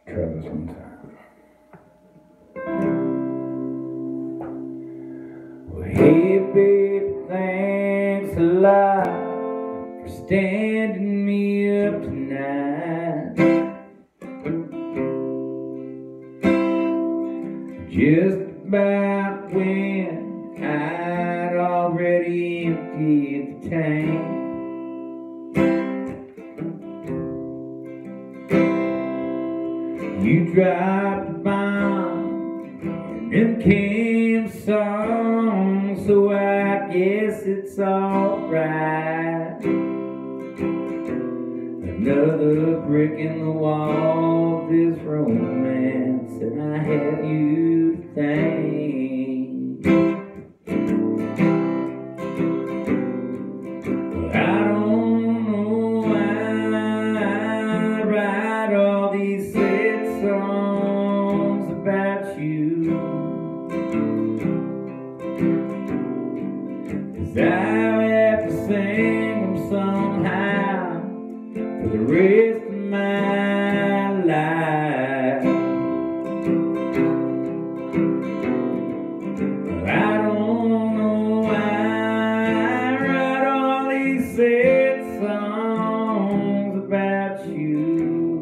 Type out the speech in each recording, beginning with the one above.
Try this one time. Well, hey, baby, thanks a lot for standing me up tonight. Just about when I'd already emptied the tank. You dropped a bomb, and then came song, so I guess it's alright. Another brick in the wall of this romance, and I have you to thank. But I don't know why I write all these sad songs about you, 'cause I have to sing them somehow for the rest of my life. I don't know why I write all these sad songs about you.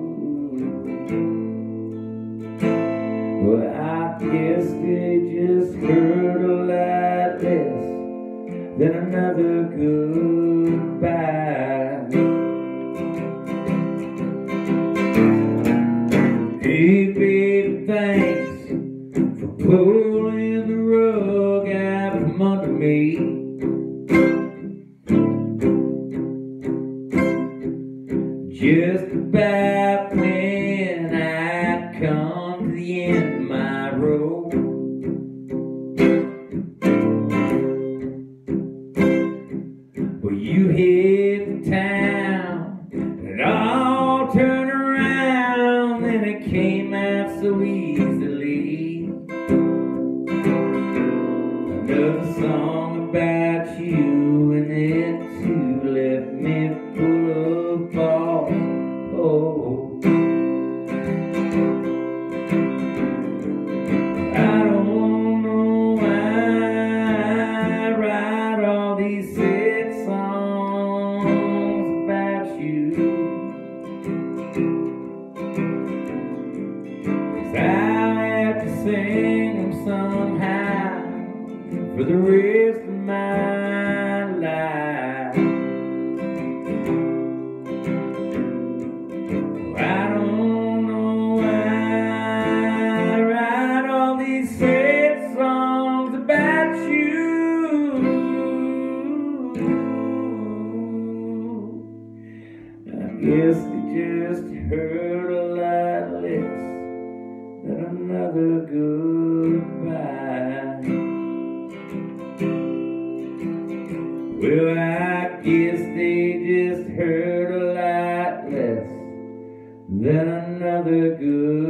Well, I guess they just hurt a lot less than another goodbye. Hey, baby, thanks for pulling the rug out from under me. Just about when I come to the end of my road. Well, you hit the town and it all turned around, and it came out so easily. Another song about you, and then two left me full of balls. Oh, I don't know why I write all these sad songs about you, 'cause I have to sing them somehow for the rest of my life. I don't know why I write all these sad songs about you. I guess they just hurt a lot less than another goodbye. Well, I guess they just hurt a lot less than another good